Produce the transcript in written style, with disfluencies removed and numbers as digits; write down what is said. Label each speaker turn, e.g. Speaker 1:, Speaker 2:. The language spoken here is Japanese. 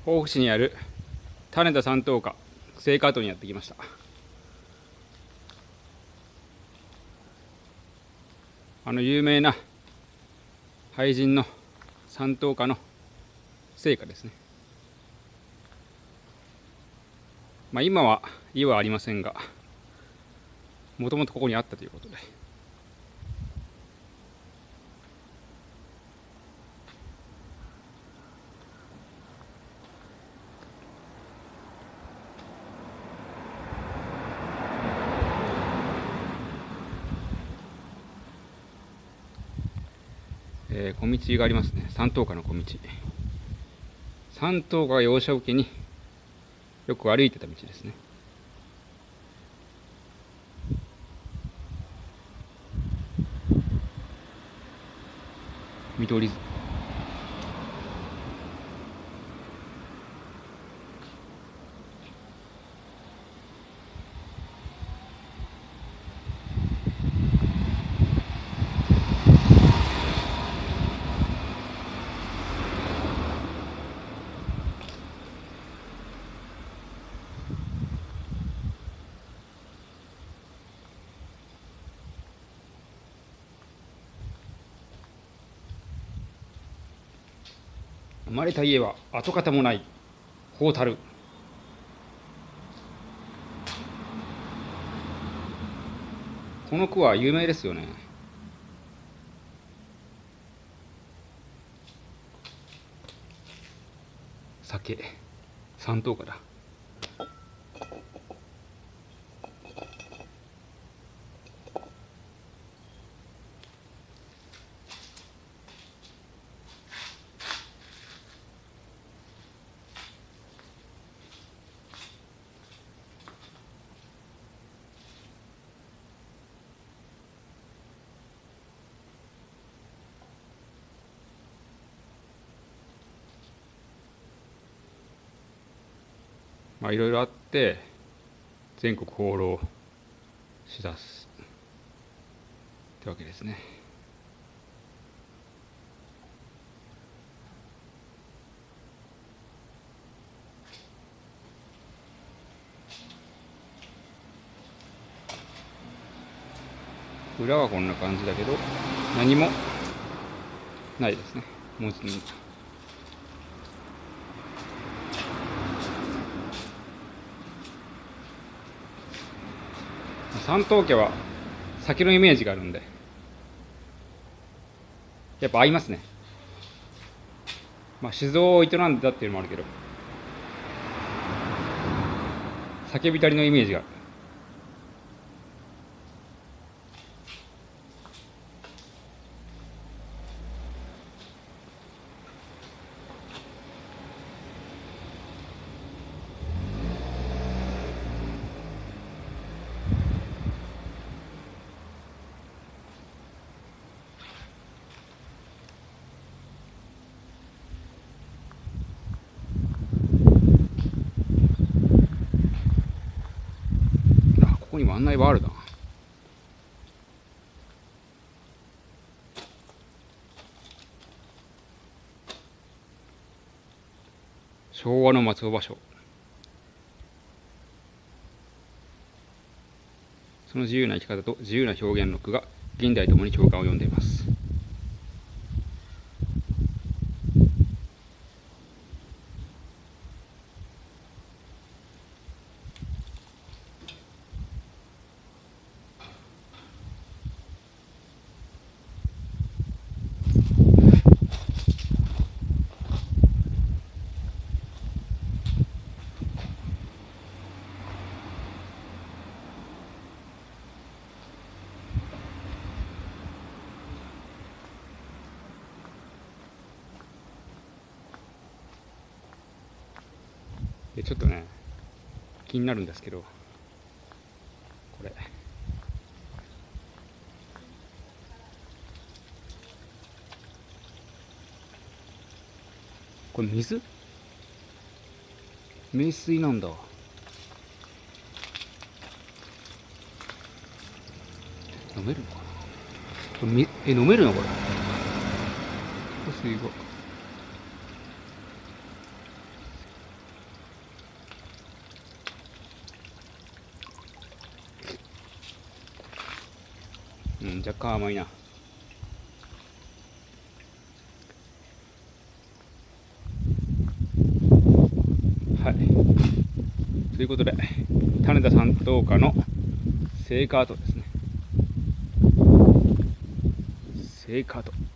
Speaker 1: 防府市にある種田三等家青果棟にやってきました。有名な俳人の三等家の生家ですね。今は家はありませんが、もともとここにあったということで、小道がありますね。三等家の小道。三等家が幼少期によく歩いてた道ですね。見取り図。生まれた家は跡形もない宝樽。この句は有名ですよね。酒、三等家だ。いろいろあって全国放浪しだすってわけですね。裏はこんな感じだけど何もないですね。文字に三等家は酒のイメージがあるんでやっぱ合いますね。酒造を営んでたっていうのもあるけど酒浸りのイメージがある。ここにも案内はあるな。昭和の松尾芭蕉。その自由な生き方と自由な表現の句が現代ともに共感を呼んでいます。でちょっとね気になるんですけど、これ水？名水なんだ。飲めるのかなこれ。飲めるのこれ。水が若干甘いな。はい。ということで、種田山頭火のセイカートですね。セイカート。